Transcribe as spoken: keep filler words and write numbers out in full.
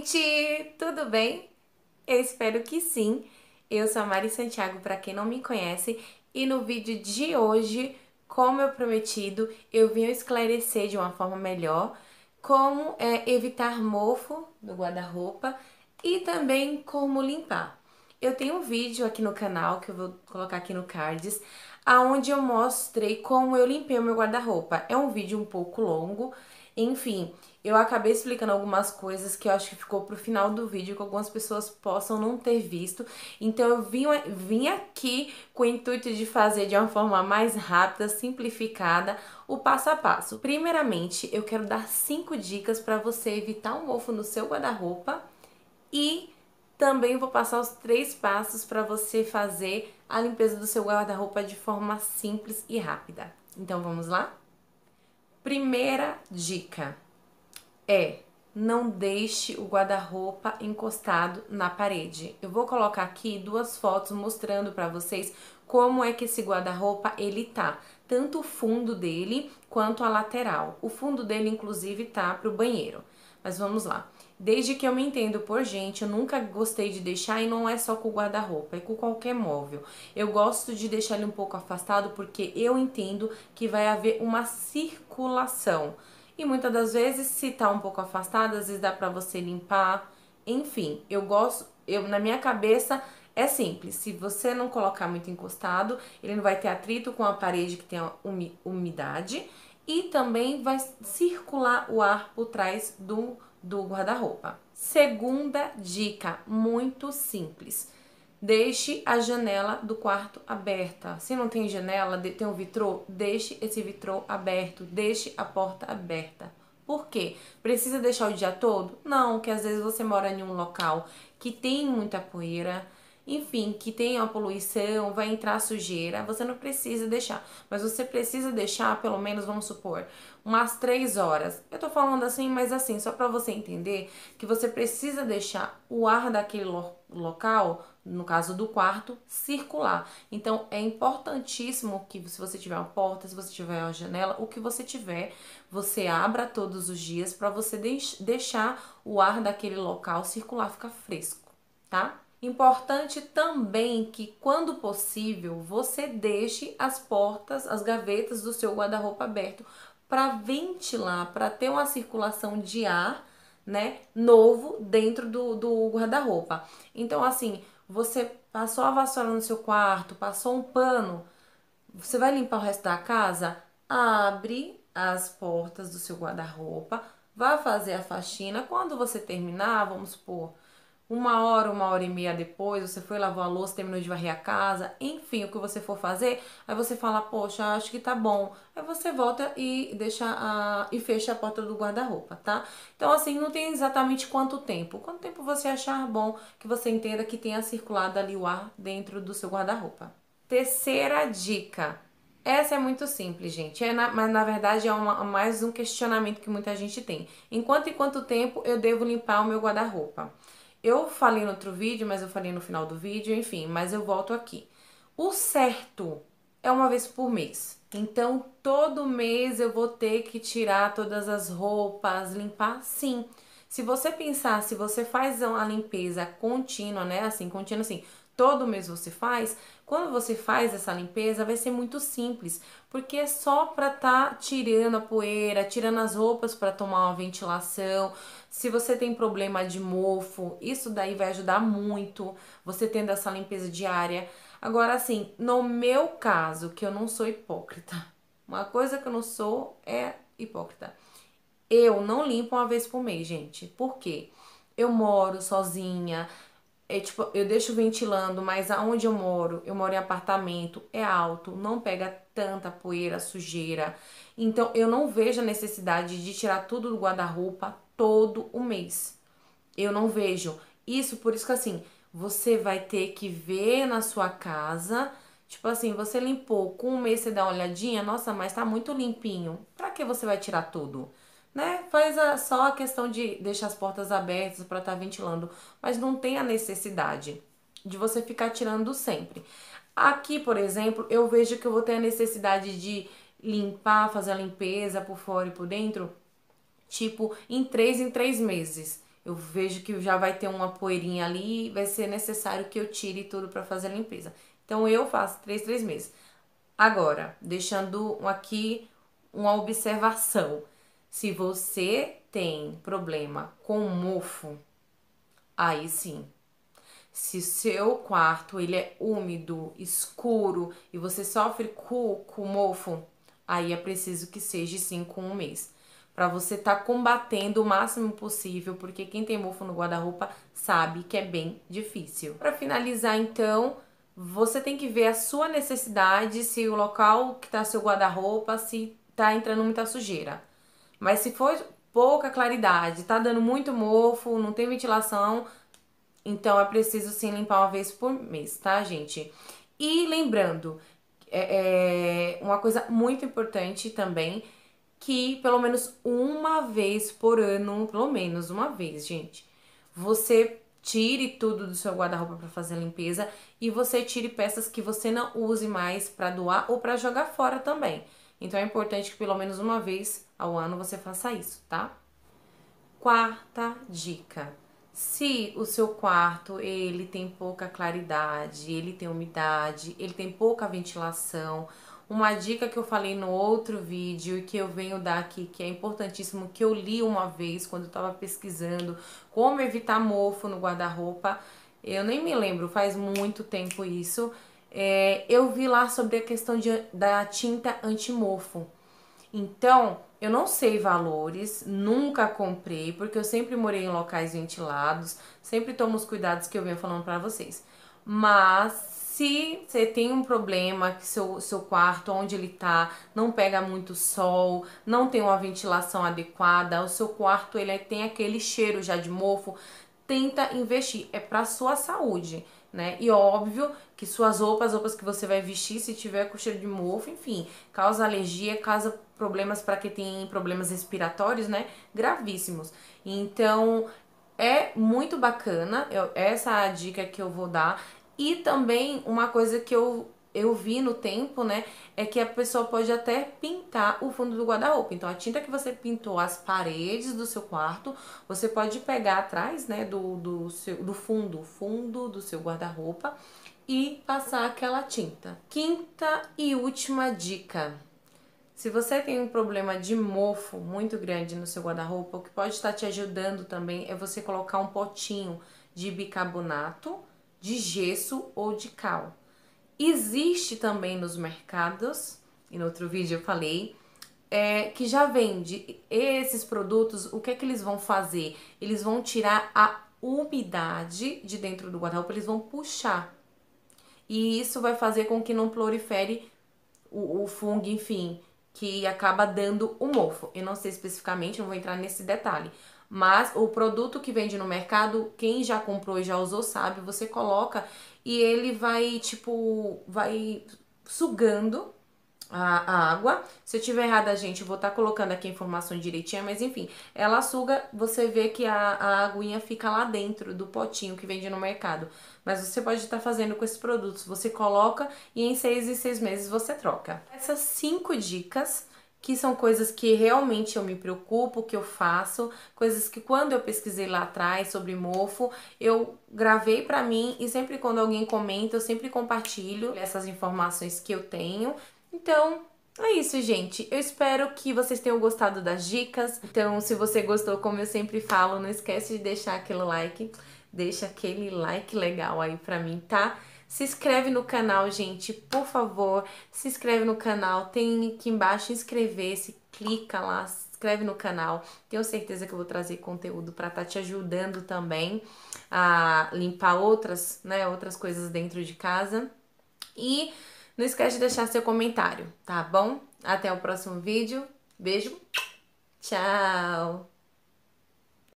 gente, tudo bem? Eu espero que sim. Eu sou a Mari Santiago, para quem não me conhece, e no vídeo de hoje, como eu prometido, eu vim esclarecer de uma forma melhor como é, evitar mofo no guarda-roupa e também como limpar. Eu tenho um vídeo aqui no canal, que eu vou colocar aqui no cards, aonde eu mostrei como eu limpei o meu guarda-roupa. É um vídeo um pouco longo, enfim, eu acabei explicando algumas coisas que eu acho que ficou pro final do vídeo, que algumas pessoas possam não ter visto. Então eu vim, vim aqui com o intuito de fazer de uma forma mais rápida, simplificada, o passo a passo. Primeiramente, eu quero dar cinco dicas para você evitar um mofo no seu guarda-roupa e também vou passar os três passos para você fazer a limpeza do seu guarda-roupa de forma simples e rápida. Então vamos lá? Primeira dica é: não deixe o guarda-roupa encostado na parede. Eu vou colocar aqui duas fotos mostrando para vocês como é que esse guarda-roupa ele tá, tanto o fundo dele quanto a lateral. O fundo dele inclusive tá pro banheiro. Mas vamos lá. Desde que eu me entendo por gente, eu nunca gostei de deixar, e não é só com o guarda-roupa, é com qualquer móvel. Eu gosto de deixar ele um pouco afastado porque eu entendo que vai haver uma circulação. E muitas das vezes, se tá um pouco afastado, às vezes dá pra você limpar. Enfim, eu gosto, eu na minha cabeça é simples. Se você não colocar muito encostado, ele não vai ter atrito com a parede que tem a umidade e também vai circular o ar por trás do, do guarda-roupa. Segunda dica, muito simples. Deixe a janela do quarto aberta. Se não tem janela, tem um vitrô, deixe esse vitrô aberto, deixe a porta aberta. Por quê? Precisa deixar o dia todo? Não, que às vezes você mora em um local que tem muita poeira, enfim, que tem uma poluição, vai entrar sujeira, você não precisa deixar. Mas você precisa deixar, pelo menos, vamos supor, umas três horas. Eu tô falando assim, mas assim, só pra você entender que você precisa deixar o ar daquele lo local, no caso do quarto, circular. Então, é importantíssimo que se você tiver uma porta, se você tiver uma janela, o que você tiver, você abra todos os dias para você deix deixar o ar daquele local circular, ficar fresco, tá? Importante também que, quando possível, você deixe as portas, as gavetas do seu guarda-roupa aberto para ventilar, para ter uma circulação de ar, né, novo dentro do, do guarda-roupa. Então, assim, você passou a vassoura no seu quarto, passou um pano, você vai limpar o resto da casa? Abre as portas do seu guarda-roupa, vá fazer a faxina. Quando você terminar, vamos supor, uma hora, uma hora e meia depois, você foi lavar a louça, terminou de varrer a casa, enfim, o que você for fazer, aí você fala, poxa, acho que tá bom. Aí você volta e deixa a, e fecha a porta do guarda-roupa, tá? Então, assim, não tem exatamente quanto tempo. Quanto tempo você achar bom, que você entenda que tenha circulado ali o ar dentro do seu guarda-roupa. Terceira dica. Essa é muito simples, gente, é na, mas na verdade é uma, mais um questionamento que muita gente tem. Em quanto e quanto tempo eu devo limpar o meu guarda-roupa? Eu falei no outro vídeo, mas eu falei no final do vídeo, enfim, mas eu volto aqui. O certo é uma vez por mês. Então, todo mês eu vou ter que tirar todas as roupas, limpar? Sim. Se você pensar, se você faz a limpeza contínua, né, assim, contínua assim, todo mês você faz, quando você faz essa limpeza vai ser muito simples, porque é só para tá tirando a poeira, tirando as roupas para tomar uma ventilação. Se você tem problema de mofo, isso daí vai ajudar muito, você tendo essa limpeza diária. Agora, assim, no meu caso, que eu não sou hipócrita, uma coisa que eu não sou é hipócrita. Eu não limpo uma vez por mês, gente. Por quê? Eu moro sozinha, é, tipo, eu deixo ventilando, mas aonde eu moro, eu moro em apartamento, é alto, não pega tanta poeira, sujeira. Então, eu não vejo a necessidade de tirar tudo do guarda-roupa todo o mês. Eu não vejo. Isso, por isso que assim, você vai ter que ver na sua casa, tipo assim, você limpou, com um mês você dá uma olhadinha, nossa, mas tá muito limpinho. Pra que você vai tirar tudo? Né? Faz a, só a questão de deixar as portas abertas para estar ventilando, mas não tem a necessidade de você ficar tirando sempre. Aqui, por exemplo, eu vejo que eu vou ter a necessidade de limpar, fazer a limpeza por fora e por dentro, tipo, em três em três meses. eu vejo que já vai ter uma poeirinha ali, vai ser necessário que eu tire tudo para fazer a limpeza. Então eu faço três, três meses. Agora, deixando aqui uma observação. Se você tem problema com mofo, aí sim. Se seu quarto ele é úmido, escuro e você sofre com, com mofo, aí é preciso que seja sim com um mês. Pra você tá combatendo o máximo possível, porque quem tem mofo no guarda-roupa sabe que é bem difícil. Pra finalizar então, você tem que ver a sua necessidade, se o local que tá seu guarda-roupa, se tá entrando muita sujeira. Mas se for pouca claridade, tá dando muito mofo, não tem ventilação, então é preciso sim limpar uma vez por mês, tá, gente? E lembrando, é, é uma coisa muito importante também, que pelo menos uma vez por ano, pelo menos uma vez, gente, você tire tudo do seu guarda-roupa para fazer a limpeza e você tire peças que você não use mais para doar ou para jogar fora também. Então é importante que pelo menos uma vez ao ano você faça isso, tá? Quarta dica. Se o seu quarto, ele tem pouca claridade, ele tem umidade, ele tem pouca ventilação, uma dica que eu falei no outro vídeo e que eu venho dar aqui, que é importantíssimo, que eu li uma vez quando eu tava pesquisando como evitar mofo no guarda-roupa, eu nem me lembro, faz muito tempo isso, é, eu vi lá sobre a questão de, da tinta anti-mofo. Então, eu não sei valores, nunca comprei, porque eu sempre morei em locais ventilados, sempre tomo os cuidados que eu venho falando pra vocês. Mas se você tem um problema que seu, seu quarto, onde ele tá, não pega muito sol, não tem uma ventilação adequada, o seu quarto ele tem aquele cheiro já de mofo, tenta investir, é pra sua saúde, né? E óbvio que suas roupas, roupas que você vai vestir, se tiver com cheiro de mofo, enfim, causa alergia, causa problemas para quem tem problemas respiratórios, né? Gravíssimos. Então, é muito bacana, eu, essa é a dica que eu vou dar. E também uma coisa que eu, eu vi no tempo, né, é que a pessoa pode até pintar o fundo do guarda-roupa. Então, a tinta que você pintou as paredes do seu quarto, você pode pegar atrás, né, do, do, seu, do fundo, fundo do seu guarda-roupa e passar aquela tinta. Quinta e última dica. Se você tem um problema de mofo muito grande no seu guarda-roupa, o que pode estar te ajudando também é você colocar um potinho de bicarbonato, de gesso ou de cal. Existe também nos mercados, e no outro vídeo eu falei, é, que já vende esses produtos. O que é que eles vão fazer? Eles vão tirar a umidade de dentro do guarda-roupa, eles vão puxar. E isso vai fazer com que não prolifere o, o fungo, enfim, que acaba dando o mofo. Eu não sei especificamente, não vou entrar nesse detalhe. Mas o produto que vende no mercado, quem já comprou e já usou sabe, você coloca e ele vai, tipo, vai sugando a, a água. Se eu tiver errada, gente, eu vou estar tá colocando aqui a informação direitinha, mas enfim, ela suga, você vê que a, a aguinha fica lá dentro do potinho que vende no mercado. Mas você pode estar tá fazendo com esses produtos, você coloca e em seis e seis meses você troca. Essas cinco dicas, que são coisas que realmente eu me preocupo, que eu faço, coisas que quando eu pesquisei lá atrás sobre mofo, eu gravei pra mim e sempre quando alguém comenta, eu sempre compartilho essas informações que eu tenho. Então, é isso, gente. Eu espero que vocês tenham gostado das dicas. Então, se você gostou, como eu sempre falo, não esquece de deixar aquele like. Deixa aquele like legal aí pra mim, tá? Se inscreve no canal, gente, por favor. Se inscreve no canal. Tem aqui embaixo inscrever-se. Clica lá, se inscreve no canal. Tenho certeza que eu vou trazer conteúdo pra estar tá te ajudando também a limpar outras, né, outras coisas dentro de casa. E não esquece de deixar seu comentário, tá bom? Até o próximo vídeo. Beijo. Tchau!